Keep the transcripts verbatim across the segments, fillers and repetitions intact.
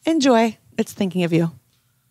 Enjoy. It's Thinking of You.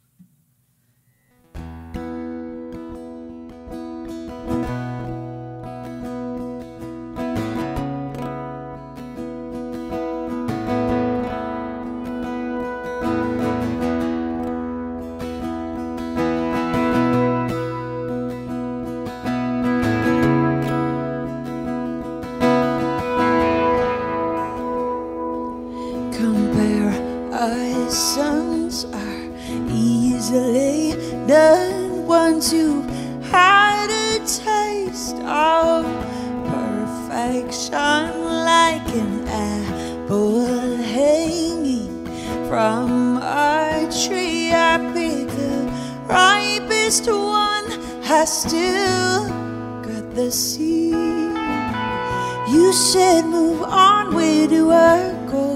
Comparisons are easily done once you've had a taste of perfection, like an apple hanging from a tree. I pick the ripest one, I still got the seed. You said move on, where do I go?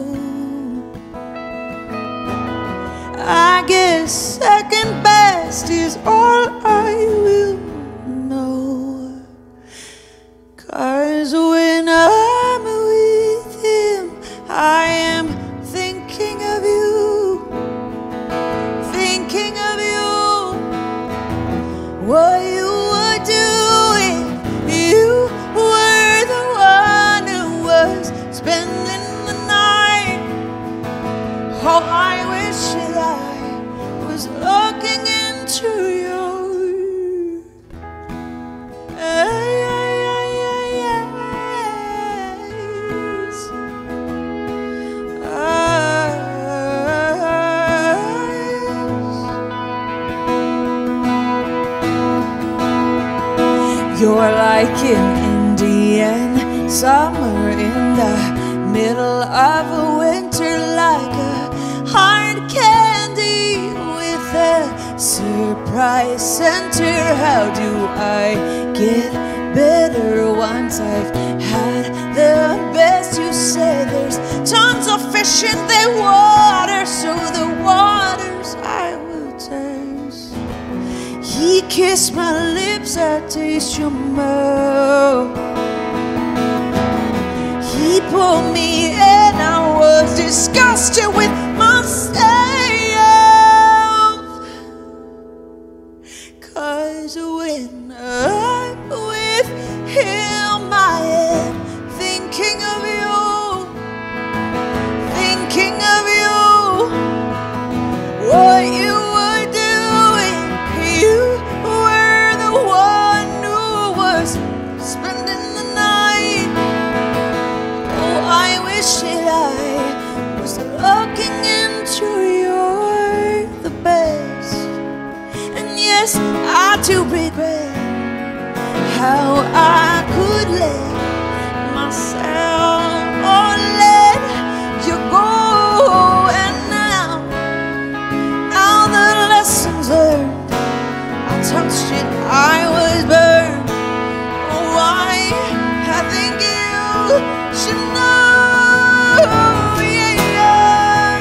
I guess second best is all I will know. 'Cause when I'm with him, I am thinking of you, thinking of you. What you would do if you were the one who was spending the night. Oh, I wish that I was looking into your eyes. You're like an Indian summer in the middle of a winter, like a hard candy with a surprise center. How do I get better once I've had the best? You say there's tons of fish in the water, so the waters I will taste. He kissed my lips, I taste your mouth. He pulled me in, I was disgusted with myself. 'Cause when I'm with him, I am thinking of you, thinking of you. What you would do if you were the one who was spending the night. Oh, I wish that I was looking into your the best. And yes, I do regret how I could let myself or let you go. And now, now the lessons learned, I touched it, I was burned. Oh, I, I think you should know, yeah, yeah.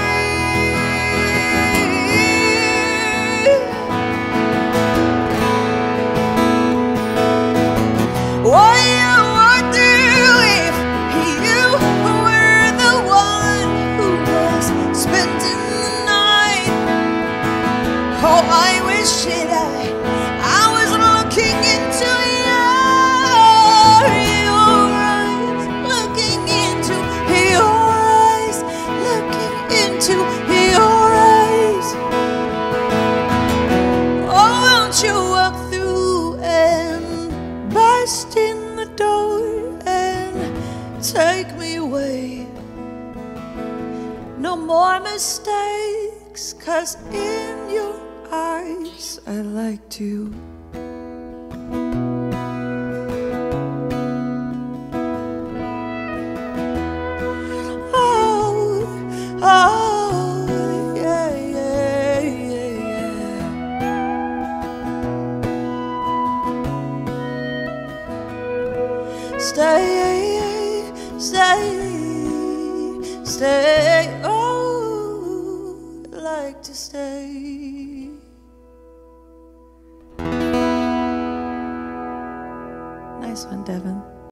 What you would do if you were the one who was spending the night. Oh, I wish that I, I was looking into your, your eyes, looking into your eyes, looking into your eyes. Oh, won't you walk through and burst in the door and take me away? No more mistakes, 'cause in your eyes I like to. Oh, oh, yeah, yeah, yeah, yeah. Stay, stay, stay. Oh, I like to stay. Nice one, Devin.